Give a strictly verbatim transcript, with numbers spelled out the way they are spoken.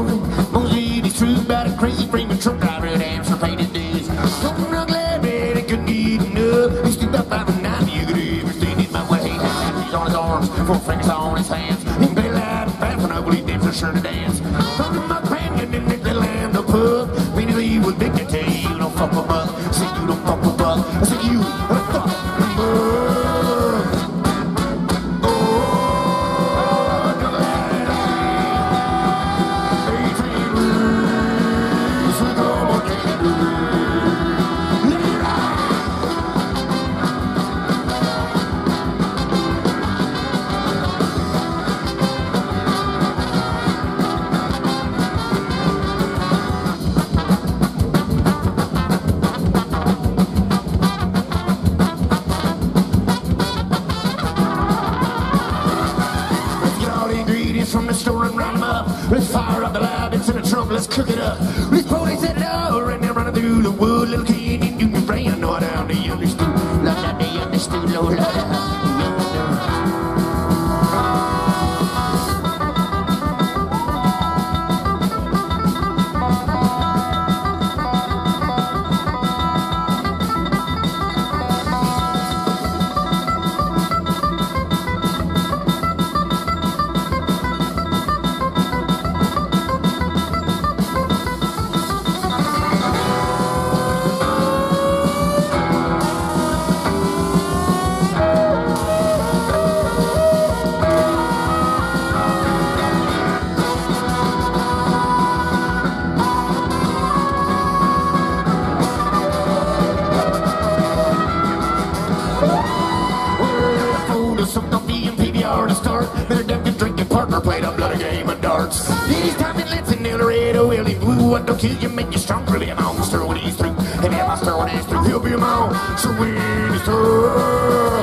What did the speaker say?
morning. Mosey, he's true about a crazy Freeman truck driver at Amsterdam painted days. Don't look glad that he couldn't eat enough. He stooped up five and nine, you could ever stand in my way. He's on his arms, four fingers on his hands. He can play loud and fast and ugly, dips are sure to dance. From the muck canyon in the land of pub. Me to leave with dignity, you don't fuck with buck. I said you don't fuck with buck. I said you don't fuck with buck. From the store and round them up. Let's fire up the lab, it's in a trunk, let's cook it up. Let's probably set it out, right now running through the wood. Little kid in Union Brain, no down the understood. Love that they understood, low, love that. Some coffee and P B R to start. Better duck and drink and partner played a bloody game of darts. These time it lets in Eldorado, Willie Blue. What don't kill you, make you stronger. Be a monster when he's through. He'll be a monster when he's through. He'll be a monster when he's through.